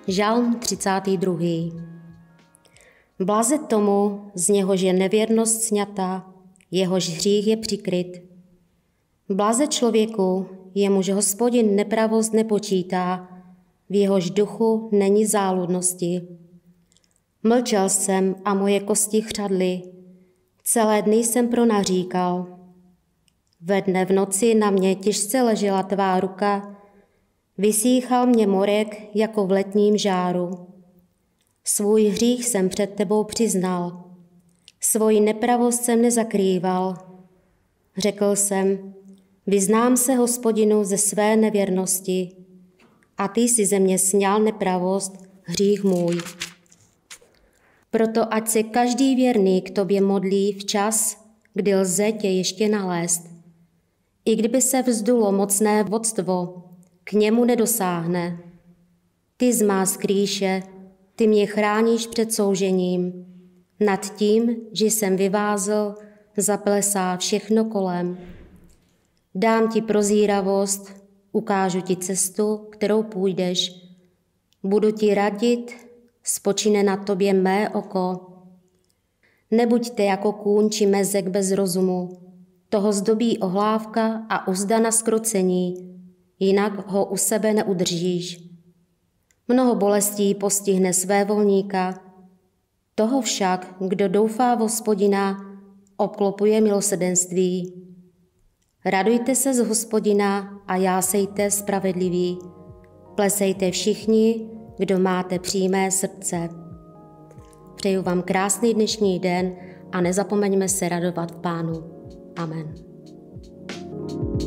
Žalm 32. Blaze tomu, z něhož je nevěrnost sňata, jehož hřích je přikryt. Blaze člověku, jemuž Hospodin nepravost nepočítá, v jehož duchu není záludnosti. Mlčel jsem a moje kosti chřadly, celé dny jsem pronaříkal. Ve dne v noci na mě těžce ležela tvá ruka, vysíchal mě morek jako v letním žáru. Svůj hřích jsem před tebou přiznal, svoji nepravost jsem nezakrýval. Řekl jsem, vyznám se Hospodinu ze své nevěrnosti, a ty si ze mě sňal nepravost, hřích můj. Proto ať se každý věrný k tobě modlí včas, kdy lze tě ještě nalézt. I kdyby se vzdulo mocné vodstvo, k němu nedosáhne. Ty z má skrýše, ty mě chráníš před soužením. Nad tím, že jsem vyvázl, zaplesá všechno kolem. Dám ti prozíravost, ukážu ti cestu, kterou půjdeš. Budu ti radit, spočine na tobě mé oko. Nebuďte jako kůň či mezek bez rozumu, toho zdobí ohlávka a uzda na zkrocení, jinak ho u sebe neudržíš. Mnoho bolestí postihne svévolníka, toho však, kdo doufá v Hospodina, obklopuje milosrdenství. Radujte se z Hospodina a jásejte spravedliví. Plesejte všichni, kdo máte přímé srdce. Přeju vám krásný dnešní den a nezapomeňme se radovat v Pánu. Amen.